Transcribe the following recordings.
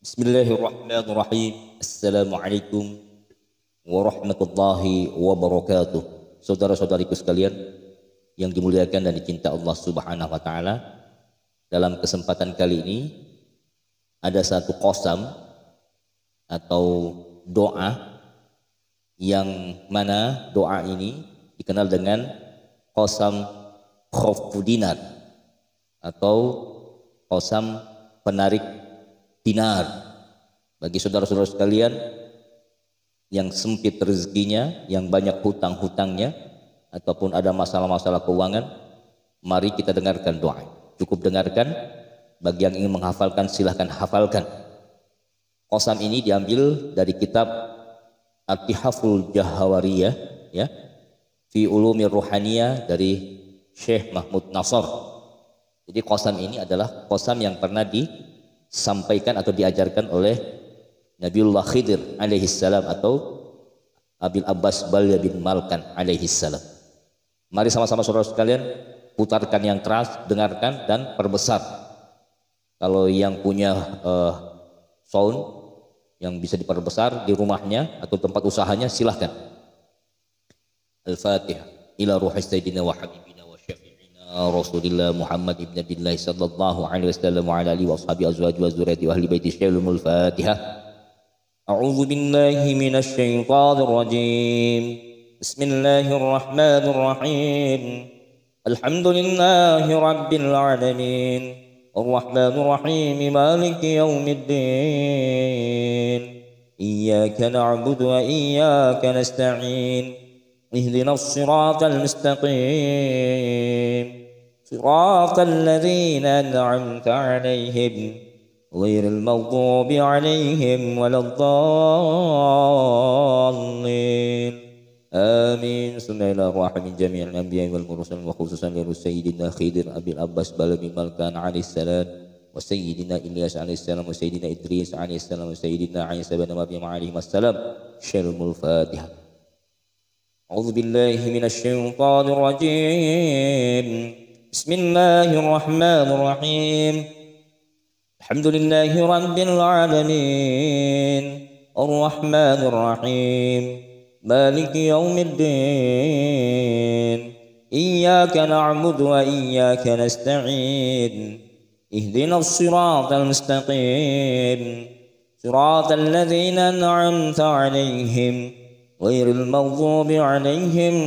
Bismillahirrahmanirrahim. Assalamualaikum warahmatullahi wabarakatuh. Saudara-saudariku sekalian yang dimuliakan dan dicinta Allah Subhanahu wa taala, dalam kesempatan kali ini ada satu qasam atau doa yang mana doa ini dikenal dengan qasam khawfu dinar atau qasam penarik dinar. Bagi saudara-saudara sekalian yang sempit rezekinya, yang banyak hutang-hutangnya, ataupun ada masalah-masalah keuangan, mari kita dengarkan doa. Cukup dengarkan. Bagi yang ingin menghafalkan silahkan hafalkan. Qasam ini diambil dari kitab At-Tihaful Jahawariyah, ya, fi Ulumir Ruhaniyah dari Syekh Mahmud Nasr. Jadi qasam ini adalah qasam yang pernah disampaikan atau diajarkan oleh Nabiullah Khidir alaihissalam atau Abil Abbas Balya bin Malkan alaihissalam. Mari sama-sama saudara sekalian putarkan yang keras, dengarkan dan perbesar. Kalau yang punya sound yang bisa diperbesar di rumahnya atau tempat usahanya silahkan. Al-Fatihah ila ruhi sayyidina wa habibina wa syafi'ina Rasulillah Muhammad ibn Abdillah sallallahu alaihi wasallam wa ala alihi wa ashabi azwaji wa zurriyyati wa ahli baiti syai'ul Fatihah. A'udzu billahi minasy syaithanir rajim. Bismillahirrahmanirrahim. Alhamdulillahi rabbil alamin. Ar-Rahmanir Rahim. Maliki yaumiddin. Iyyaka na'budu wa iyyaka nasta'in. Ihdinas siratal mustaqim. Siratal ladzina an'amta 'alaihim ghairil maghdubi 'alaihim waladdallin. Amin. Bismillahirrahmanirrahim. Jami'al anbiya'i wal mursalin wa khususan li sayyidina Khidir Abil Abbas Balya bin Malkan alaihi salam wa sayyidina Ilyas alaihi salam wa sayyidina Idris alaihi salam wa sayyidina Isa bin Maryam alaihi wassalam. Syarul Fatihah. A'udzu billahi minasy syaithanir rajim. Bismillahirrahmanirrahim. Alhamdulillahi rabbil alamin. Ar-Rahmanir Rahim. Maliki yaumiddin. Iyyaka na'budu wa iyyaka nasta'in. Ihdinas siratal mustaqim. Siratal ladzina an'amta 'alaihim ghairil maghdubi 'alaihim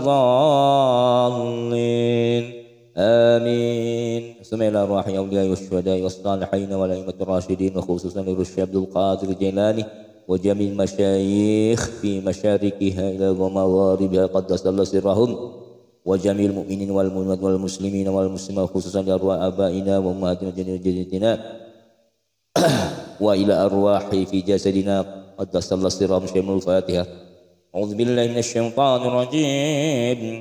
waladdallin. Amin. Bismillahirrahmanirrahim. Wasyuhada'i wassalihin wal a'immatir rasyidin wa khususan li Syekh Abdul Qadir Jailani wa jami'il masyayikh fi masyariqiha ila magharibiha qaddasallahu sirrahum wa jami'il mu'minin wal mu'minat wal muslimin wal muslimat khususan li arwah abaina wa ummahatina jadidina wa ila arwahi fi jasadina qaddasallahu sirrahum. Syamul Fatihah. A'udzu billahi minasy syaithanir rajim.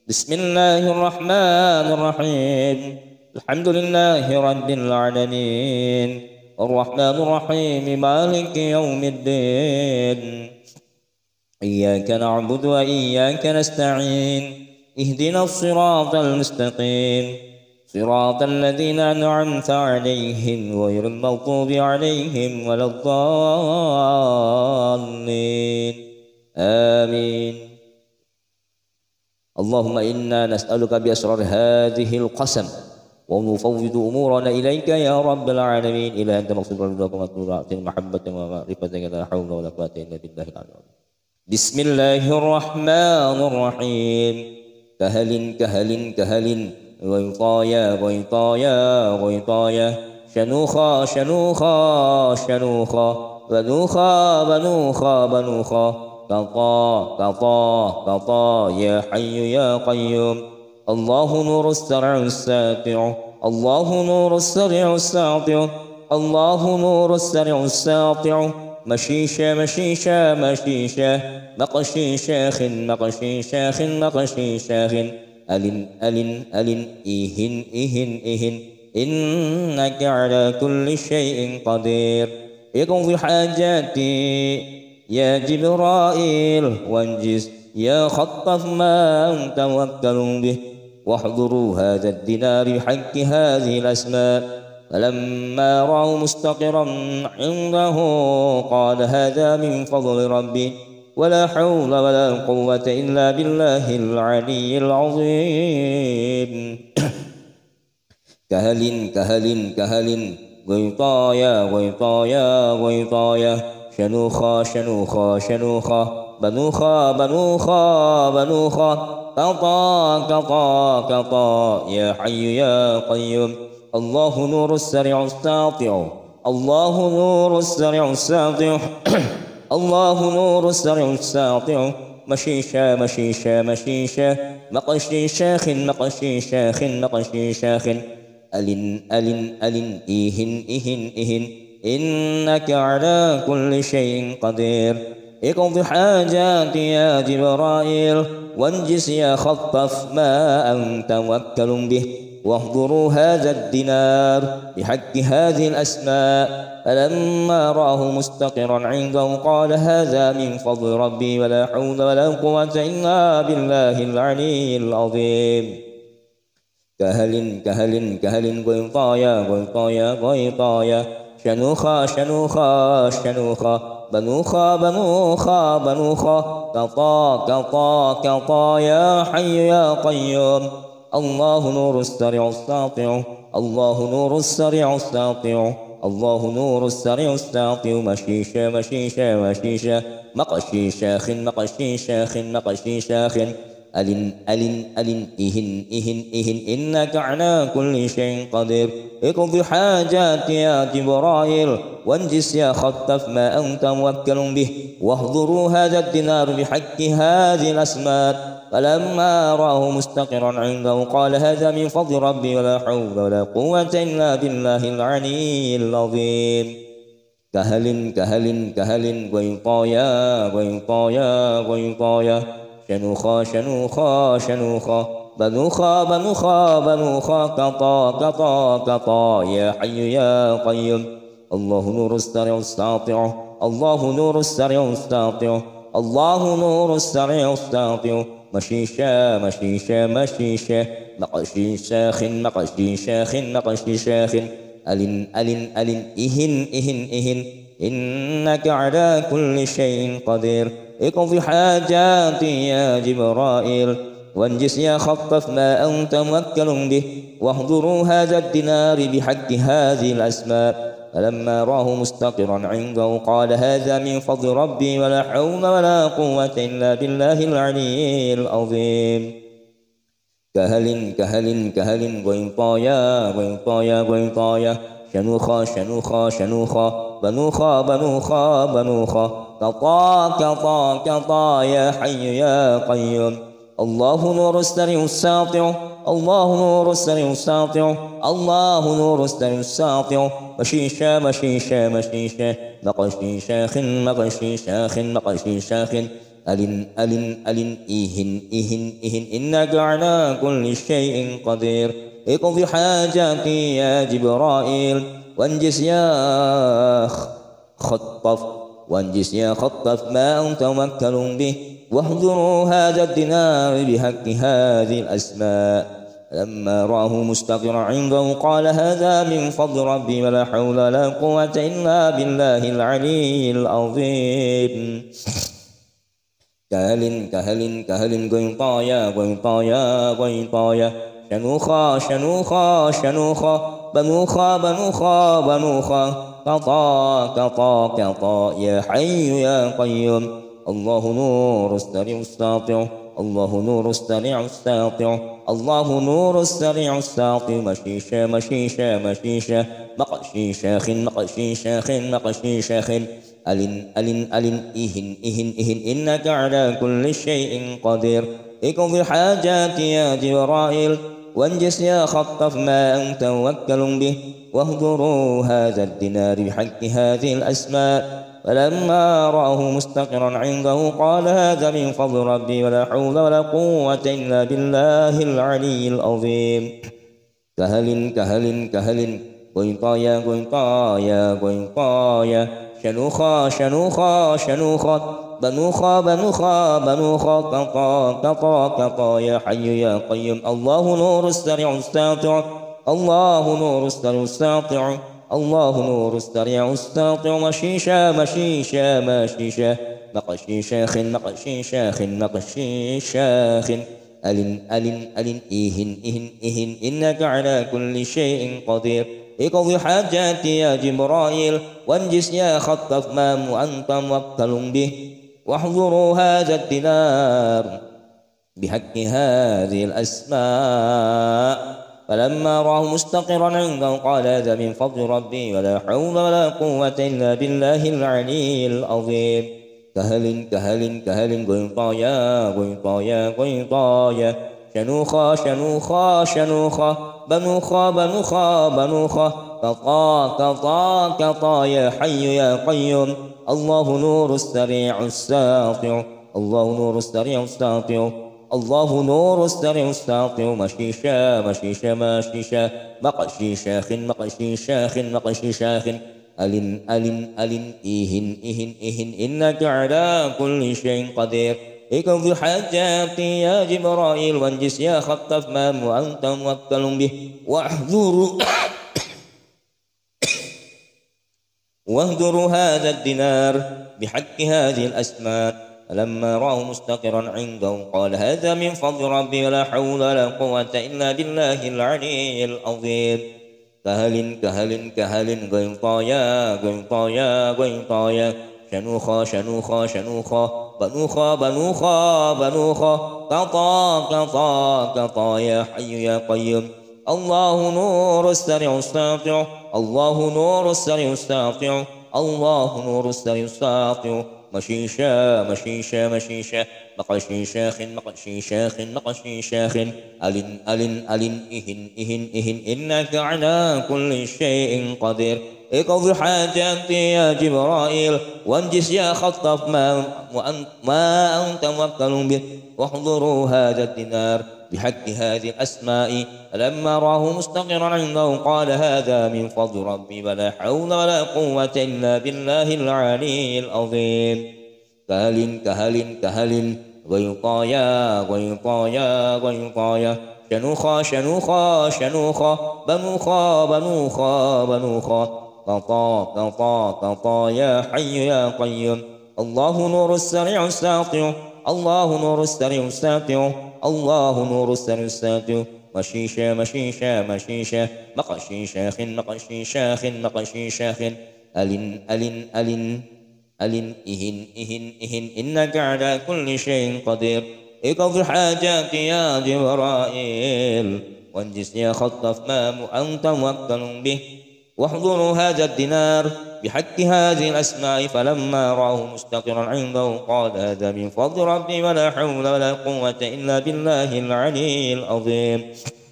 Bismillahirrahmanirrahim. Alhamdulillahi rabbil alamin. Ar-Rahmanir Rahim. Maliki yaumiddin. Iyyaka na'budu wa iyyaka nasta'in. Ihdinas siratal mustaqim. Siratal ladzina an'amta 'alaihim ghairil maghdubi 'alaihim waladdallin. Amin. Allahumma inna nas'aluka bi asrar hadhil qasam wa nufawwidu umurana ilayka ya rabbal alamin. Ila anta maqsudun wa qamatul mahabbatan wa ma'rifatan la hawla wa la quwwata illa billahil aliyyil. Bismillahirrahmanirrahim. Kahalin kahalin kahalin ghaytaya ghaytaya ghaytaya shanukha shanukha shanukha banukha banukha banukha qata qata qata ya hayyu ya qayyum. Allahu nurus sari'us sati'u. Allahu nurus sari'us sati'u. Allahu nurus sari'us sati'u. Mashisha mashisha mashisha maqshi syakhin maqshi syakhin maqshi syakhin. Alin alin alin ihin ihin ihin. Innaka ala kulli syai'in qadir. Iqdi hajati ya Jibrail wanjiz ya khattaf ma tawakkalun bih. واحضروا هذا الدينار بحق هذه الأسماء فلما رأوا مستقرا عنده قال هذا من فضل ربي ولا حول ولا قوة إلا بالله العلي العظيم. كهل غيطايا غيطايا غيطايا شنوخا شنوخا شنوخا بنوخا بنوخا بنوخا قطا قطا قطا يا حي يا قيوم الله نور السريع الساطع الله نور السريع الساطع الله نور السريع الساطع مشيشا مشيشا مشيشا مقشي شاخ مقشي شاخ مقشي شاخ ألن ألن ألن إهن إهن إهن إنك على كل شيء قدير اقض حاجاتي يا جبرائيل وانجز يا خطف ما أنت موكل به واحضروا هذا الدينار بحق هذه الأسماء. فلما رآه مستقرا عنده قال هذا من فضل ربي ولا حول ولا قوة إلا بالله العلي العظيم. كهل غيطايا غيطايا غيطايا شنوخا شنوخا شنوخا بنوخا بنوخا بنوخا قطا قطا قطا يا حي يا قيوم الله نور السريع الساطع الله نور السريع الساطع الله نور السريع الساطع مشيشا مشيشا مشيشا مقشي شاخ مقشي شاخ مقشي شاخ ألن ألن ألن إهن إهن إهن إنك على كل شيء قدير اقض حاجاتي يا جبرائيل وانجز يا خطف ما أنت موكل به واحضروا هذا الدينار بحق هذه الأسماء. فلما رآه مستقرا عنده قال هذا من فضل ربي ولا حول ولا قوة إلا بالله العلي العظيم. كهل غيطايا غيطايا غيطايا شنوخا شنوخا شنوخا بنوخا بنوخا بنوخا قطا قطا قطا يا حي يا قيوم الله نور السريع الساطع الله نور السريع الساطع الله نور السريع الساطع مشيشا مشيشا مشيشا مقشي شاخ مقشي شاخ مقشي شاخ ألن ألن ألن إهن إهن إهن إنك على كل شيء قدير اقض حاجاتي يا جبرائيل وانجز يا خطف ما أنت موكل به واحضروا هذا الدينار بحق هذه الأسماء. فلما راه مستقرا عنده قال هذا من فضل ربي ولا حول ولا قوة إلا بالله العلي العظيم. كهل غيطايا غيطايا غيطايا شنوخا شنوخا شنوخا بنوخا بنوخا بنوخا قطا قطا قطا يا حي يا قيوم الله نور السريع الساطع الله نور السريع الساطع الله نور السريع الساطع مشيشا مشيشا مشيشا مقشي شاخ مقشي شاخ مقشي شاخ ألن ألن ألن إهن إهن إهن إنك على كل شيء قدير اقض حاجاتي يا جبرائيل وانجز يا خطف وانجز يا خطف ما أنت موكل به واحضروا هذا الدينار بحق هذه الأسماء. لما رآه مستقرا عنده قال هذا من فضل ربي ولا حول ولا قوة إلا بالله العلي العظيم. كهل غيطايا غيطايا غيطايا شنوخا شنوخا شنوخا بنوخا بنوخا بنوخا قطا قطا قطا يا حي يا قيوم الله نور السريع الساطع الله نور السريع الساطع الله نور السريع الساطع مشيشا مشيشا مشيشا مقشي شاخ مقشي شاخ مقشي شاخ ألن ألن ألن إهن إهن إهن إنك على كل شيء قدير اقض حاجاتي يا جبرائيل وانجز يا خطف ما أنت موكل به واهجروا هذا الدينار بحق هذه الأسماء. فلما رآه مستقرا عنده قال هذا من فضل ربي ولا حول ولا قوة إلا بالله العلي العظيم. كهل غيطايا غيطايا غيطايا شنوخا شنوخا شنوخا بنوخا بنوخا بنوخا قطا قطا قطا يا حي يا قيوم الله نور السريع الساطع الله نور السريع الساطع الله نور السريع الساطع مشيشا مشيشا مشيشا مقشي شاخ مقشي شاخ مقشي شاخ ألن ألن ألن إهن إهن إهن إنك على كل شيء قدير اقض حاجاتي يا جبرائيل وانجز يا خطف ما أنت موكل به واحضروا هذا الدينار بحق هذه الأسماء فلما راه مستقرا عنده قال هذا من فضل ربي ولا حول ولا قوة إلا بالله العلي العظيم كهل كهل كهل قيطايا قيطايا قيطايا شنوخا شنوخا شنوخا بنوخا بنوخا بنوخا كطا كطا كطا يا حي يا قيوم الله نور السريع الساطع الله نور السريع الساطع الله نور السريع الساطع مشيشا مشيشا مشيشا مقشي شاخ مقشي شاخ مقشي شاخ ألن ألن ألن إهن إهن إهن إنك على كل شيء قدير اقض حاجاتي يا جبرائيل وانجز يا خطف ما وأنت موكل به واهدروا هذا الدينار بحق هذه الأسماء فلما راه مستقرا عنده قال هذا من فضل ربي ولا حول ولا قوة إلا بالله العلي العظيم كهل كهل كهل قيطايا قيطايا قيطايا شنوخا شنوخا شنوخا بنوخا بنوخا بنوخا قطا قطا قطا يا حي يا قيوم الله نور السريع الساطع الله نور السريع الساطع الله نور السريع الساطع مشيشا مشيشا مشيشا مقشي شاخ مقشي شاخ مقشي شاخ ألن ألن ألن إهن إهن إهن إنك على كل شيء قدير اقض حاجاتي يا جبرائيل وانجز يا خطف ما أنت موكل به واحضروا هذا الدينار بحق هذه الأسماء فلما راه مستقرا عنده قال هذا من فضل ربي ولا حول ولا قوة إلا بالله العلي العظيم كهل كهل كهل غيطايا غيطايا غيطايا شنوخا شنوخا شنوخا بنوخا بنوخا بنوخا قطا قطا قطا يا حي يا قيوم الله نور السريع الساطع الله نور السريع الساطع الله نور السريع الساطع مشيشا مشيشا مشيشا مقشي شاخ مقشي شاخ مقشي شاخ ألن ألن ألن ألن إهن إهن إهن إنك على كل شيء قدير اقض حاجاتي يا جبرائيل وانجز يا خطف ما أنت موكل به واحضروا هذا الدينار بحق هذه الأسماء فلما راه مستقرا عنده قال هذا من فضل ربي ولا حول ولا قوة إلا بالله العلي العظيم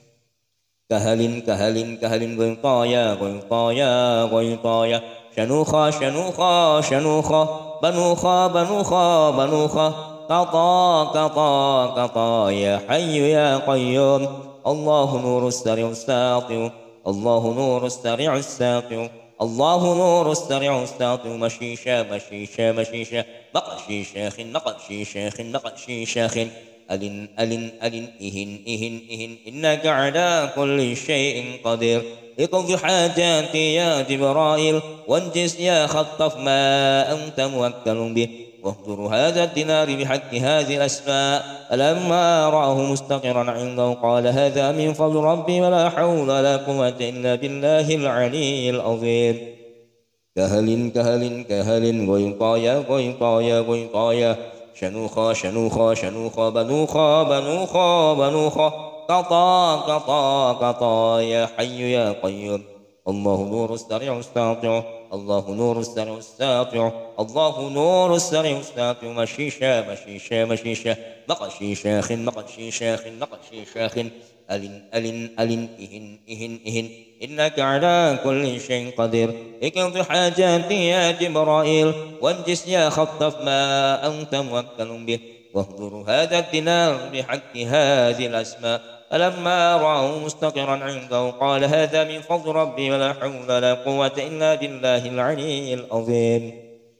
كهل كهل كهل غيطايا غيطايا غيطايا شنوخا شنوخا شنوخا بنوخا بنوخا بنوخا قطا قطا قطا يا حي يا قيوم الله نور السريع الساطع الله نور السريع الساطع الله نور السريع الساطع مشيشا مشيشا مشيشا مقشي شاخ مقشي شاخ مقشي شاخ ألن ألن ألن إهن إهن إهن إنك على كل شيء قدير اقض حاجاتي يا جبرائيل وانجز يا خطف ما أنت موكل به واهدر هذا الدينار بحق هذه الأسماء فلما رآه مستقرا عنده قال هذا من فضل ربي ولا حول ولا قوة إلا بالله العلي العظيم كهل كهل كهل غيطايا غيطايا غيطايا شنوخا شنوخا شنوخا بنوخا بنوخا بنوخا قطا قطا قطا يا حي يا قيوم الله نور السريع الساطع الله نور السريع الساطع الله نور السريع الساطع مشيشا مشيشا مشيشا مقشي شاخ مقشي شاخ مقشي شاخ ألن ألن ألن إهن إهن إهن إنك على كل شيء قدير اقض حاجاتي يا جبرائيل وانجز يا خطف ما أنت موكل به واهدر هذا الدينار بحق هذه الأسماء فلما رآه مستقرا عنده قال هذا من فضل ربي ولا حول ولا قوة إلا بالله العلي العظيم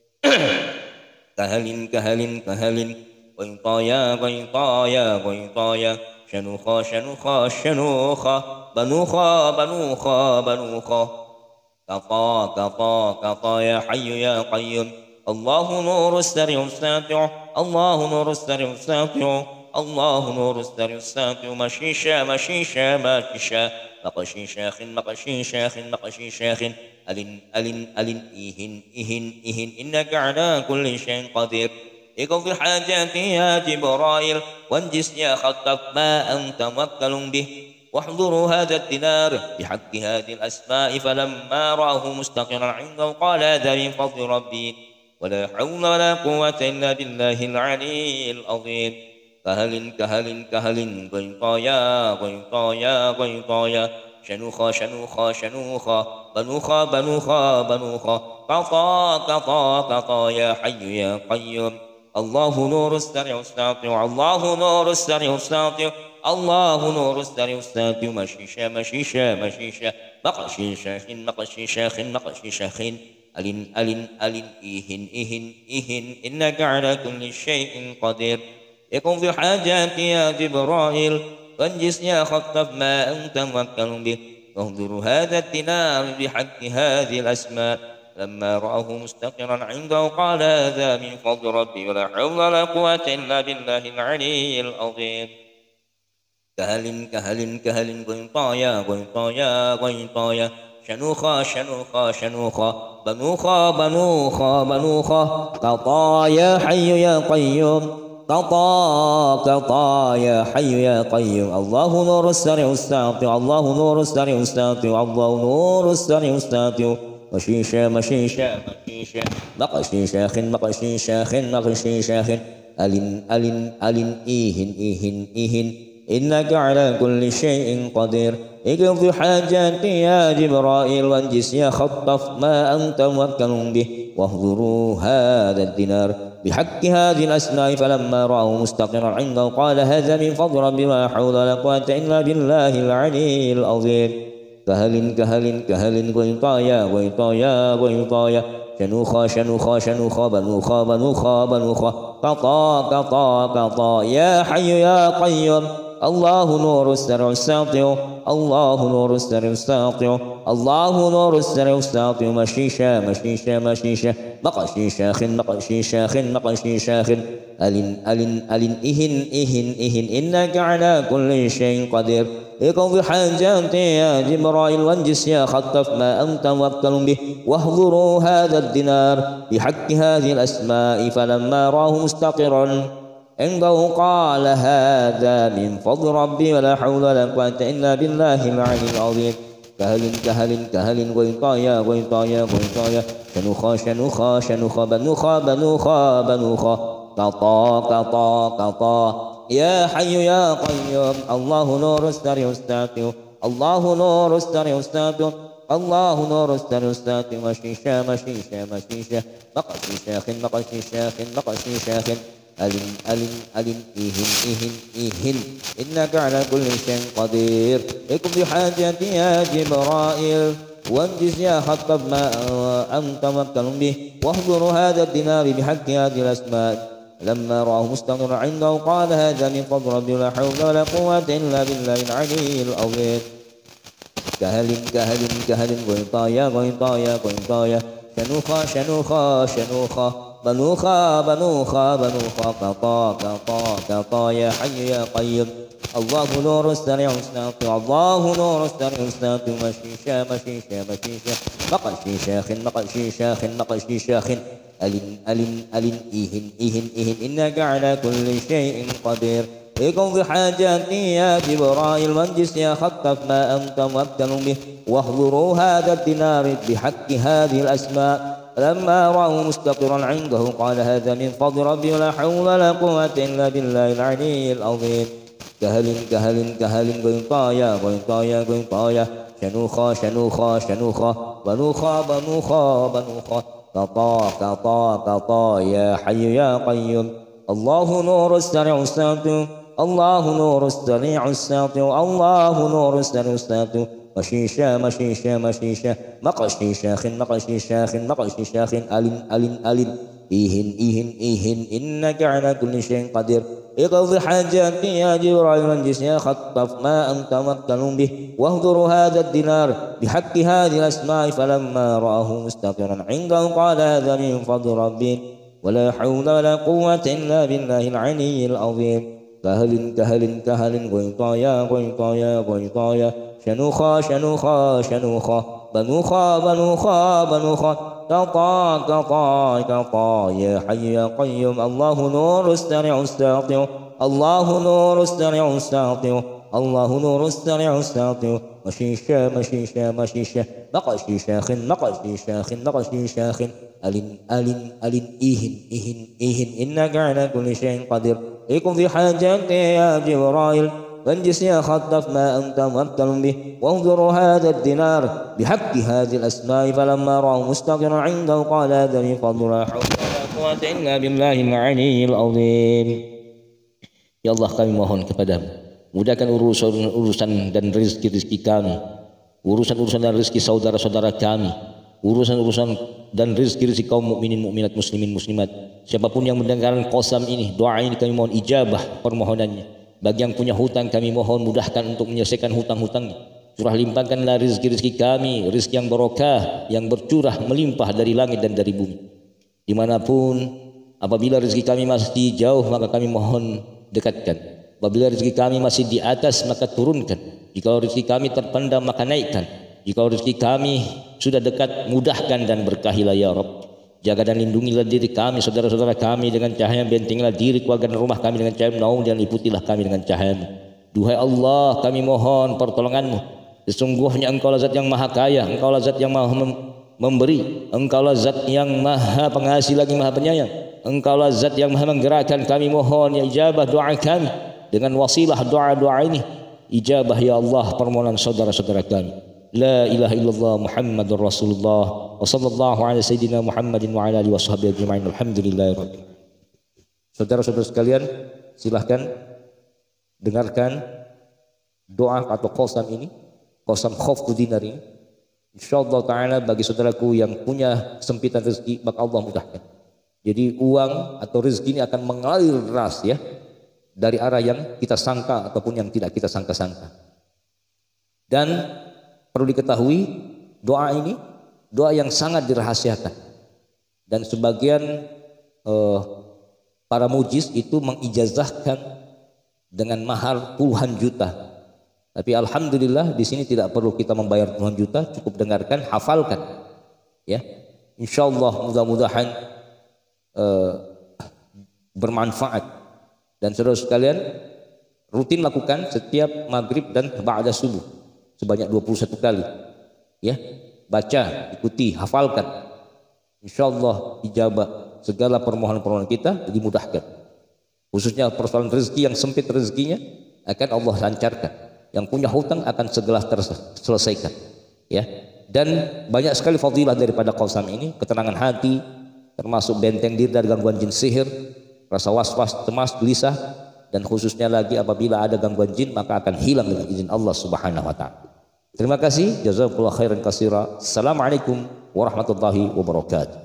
كهل كهل كهل غيطايا غيطايا غيطايا شنوخا شنوخا شنوخا بنوخا بنوخا بنوخا كطا كطا كطا يا حي يا قيوم الله نور السريع الساطع الله نور السريع الساطع الله نور السريع الساطع مشيشا مشيشا مشيشا مقشي شاخ مقشي شاخ مقشي شاخ ألن ألن ألن إهن إهن إهن إنك على كل شيء قدير اقض حاجاتي يا جبرائيل وانجز يا خطف ما أنت موكل به واحضروا هذا الدينار بحق هذه الأسماء فلما رآه مستقرا عنده قال هذا من فضل ربي ولا حول ولا قوة إلا بالله العلي العظيم كهل كهل كهل غيطايا غيطايا غيطايا شنوخا شنوخا شنوخا بنوخا بنوخا بنوخا قطا قطا قطا يا حي يا قيوم الله نور السريع الساطع الله نور السريع الساطع الله نور السريع الساطع مشيشا مشيشا مشيشا مقشي شاخ مقشي شاخ مقشي شاخ ألن ألن ألن إهن إهن إهن إنك على كل شيء قدير يكن في حاجاتي يا جبرائيل وانجز يا خطف ما أنت موكل به واهدروا هذا الدينار بحق هذه الأسماء لما رآه مستقرا عنده قال هذا من فضل ربي ولا حول ولا قوة إلا بالله العلي العظيم كهل كهل كهل غيطايا غيطايا غيطايا شنوخا شنوخا شنوخا بنوخا بنوخا بنوخا قطا يا حي يا قيوم قطا قطا يا حي يا قيوم الله نور السريع الساطع الله نور السريع الساطع الله نور السريع الساطع مشيشا مشيشا مشيشا مقشي شاخ مقشي شاخ مقشي شاخ ألن ألن ألن إيهن إيهن إيهن إنك على كل شيء قدير اقض حاجاتي يا جبرائيل وانجز يا خطف ما أنت موكل به واهضروا هذا الدينار بحق هذه الأسماء فلما رأوا مستقرا عنده قال هذا من فضل ربي ولا حول ولا قوة إلا بالله العلي العظيم كهل كهل كهل غيطايا غيطايا غيطايا شنوخا شنوخا شنوخا بنوخا بنوخا بنوخا قطا قطا قطا يا حي يا قيوم الله نور السريع الساطع الله نور السريع الساطع الله نور السريع الساطع مشيشا مشيشا مشيشا مقشي شاخ مقشي شاخ مقشي شاخ ألن ألن ألن إهن إهن إهن إنك على كل شيء قدير اقض حاجاتي يا جبرائيل وانجز يا خطف ما أنت موكل به واهضروا هذا الدينار بحق هذه الأسماء فلما راه مستقرا عنده قال هذا من فضل ربي ولا حول ولا قوة إلا بالله العلي العظيم كهل كهل كهل غيطايا غيطايا غيطايا شنوخا شنوخا شنوخا بنوخا بنوخا بنوخا قطا قطا قطا يا حي يا قيوم الله نور السريع الساطع الله نور السريع الساطع الله نور السريع الساطع مشيشا مشيشا مشيشا مقشي شاخ مقشي شاخ مقشي شاخ ألن ألن ألن إيهن إيهن إيهن إنك على كل شيء قدير اقض حاجتي يا جبرائيل وانجز يا خطب ما أنت موكل به واحضروا هذا الدينار بحق هذه الأسماء لما رآه مستقرا عنده قال هذا من فضل ربي ولا حول ولا قوة إلا بالله العلي العظيم كهل كهل كهل غيطايا غيطايا غيطايا شنوخا شنوخا شنوخا بنوخا بنوخا بنوخا قطا قطا قطا يا حي يا قيوم الله نور السريع الساطع الله نور السريع الساطع مشيشا مشيشا مشيشا مقشي شاخ مقشي شاخ مقشي شاخ ألن ألن ألن إيهن إيهن إيهن إنك على كل شيء قدير اقض حاجاتي يا جبرائيل وانجز يا خطف ما أنت موكل به واحضروا هذا الدينار بحق هذه الأسماء لما رأوا مستقرا عنده قال هذا من فضل ربي ولا حول ولا قوة إلا بالله العلي العظيم كهل كهل كهل غيطايا غيطايا غيطايا شنوخا شنوخا شنوخا بنوخا بنوخا بنوخا قطا قطا قطا يا حي يا قيوم الله نور السريع الساطع الله نور السريع الساطع الله نور السريع الساطع مشيشا مشيشا مشيشا مقشي شاخ مقشي شاخ مقشي شاخ ألن ألن ألن إيهن إيهن إيهن إنك على كل شيء قدير اقض حاجاتي يا جبرائيل وانجز يا خطف ما أنت مبتل به واهدر هذا الدينار بحق هذه الأسماء فلما رآه مستقرا عنده قال هذا من فضل ربي ولا حول ولا قوة إلا بالله العلي العظيم كهل كهل كهل غيطايا غيطايا غيطايا شنوخا شنوخا شنوخا بنوخا بنوخا بنوخا كطا كطا كطا يا حي يا قيوم الله نور السريع الساطع الله نور السريع الساطع الله نور السريع الساطع مشيشا مشيشا مشيشا مقشي شاخ مقشي شاخ مقشي شاخ ألين ألين ألين إيهن إيهن إيهن إنك على كل شيء قدير اقضي حاجاتي يا جبرائيل وانجز يا خطف ما أنت مبتل به وانظر هذا الدينار بحق هذه الأسماء فلما رأوا مستقرا عنده قال هذا من فضل لا حول ولا قوة إلا بالله العلي العظيم. Ya Allah, kami mohon kepadamu, mudahkan urusan dan rezeki kami, urusan dan rezeki saudara-saudara kami, urusan dan rezeki kaum mukminin mukminat muslimin muslimat. Siapapun yang mendengarkan qasam ini, doa ini kami mohon ijabah permohonannya. Bagi yang punya hutang kami mohon mudahkan untuk menyelesaikan hutang-hutangnya. Curah limpahkanlah rezeki kami, rezeki yang barokah, yang bercurah melimpah dari langit dan dari bumi. Dimanapun, apabila rezeki kami masih jauh maka kami mohon dekatkan. Apabila rezeki kami masih di atas maka turunkan. Jika rezeki kami terpendam maka naikkan. Jika rezeki kami sudah dekat mudahkan dan berkahilah ya Rabb. Jaga dan lindungilah diri kami, saudara-saudara kami dengan cahaya, bentengilah diri keluarga dan rumah kami dengan cahaya menaung dan liputilah kami dengan cahaya-Mu. Duhai Allah, kami mohon pertolongan-Mu. Sesungguhnya Engkau lah zat yang maha kaya, Engkau lah zat yang maha memberi, Engkau lah zat yang maha pengasih lagi maha penyayang, Engkau lah zat yang maha menggerakkan. Kami mohon ya ijabah doa kami dengan wasilah doa-doa ini. Ijabah ya Allah permohonan saudara-saudara kami. La ilaha illallah Muhammadur Rasulullah wa sallallahu ala sayyidina Muhammadin wa ala alihi washabbihi ajma'in. Alhamdulillahirabbil alamin. Saudara-saudara sekalian, silahkan dengarkan doa atau qasam ini, qasam khafdu dinar ini. Insyaallah taala bagi saudaraku yang punya kesempitan rezeki maka Allah mudahkan. Jadi uang atau rezeki ini akan mengalir deras ya dari arah yang kita sangka ataupun yang tidak kita sangka-sangka. Dan perlu diketahui doa ini doa yang sangat dirahasiakan dan sebagian para mujiz itu mengijazahkan dengan mahar puluhan juta. Tapi alhamdulillah di sini tidak perlu kita membayar puluhan juta, cukup dengarkan, hafalkan. Ya, insyaallah mudah-mudahan bermanfaat. Dan saudara sekalian rutin lakukan setiap maghrib dan ba'da subuh sebanyak 21 kali. Ya, baca, ikuti, hafalkan. Insyaallah ijabah segala permohonan-permohonan kita dimudahkan. Khususnya persoalan rezeki yang sempit rezekinya akan Allah lancarkan. Yang punya hutang akan segera terselesaikan. Ya. Dan banyak sekali fadilah daripada qasam ini, ketenangan hati, termasuk benteng diri dari gangguan jin sihir, rasa was-was, cemas, gelisah, dan khususnya lagi apabila ada gangguan jin maka akan hilang dengan izin Allah Subhanahu wa taala. Terima kasih, jazakumullah khairan katsira. Assalamualaikum warahmatullahi wabarakatuh.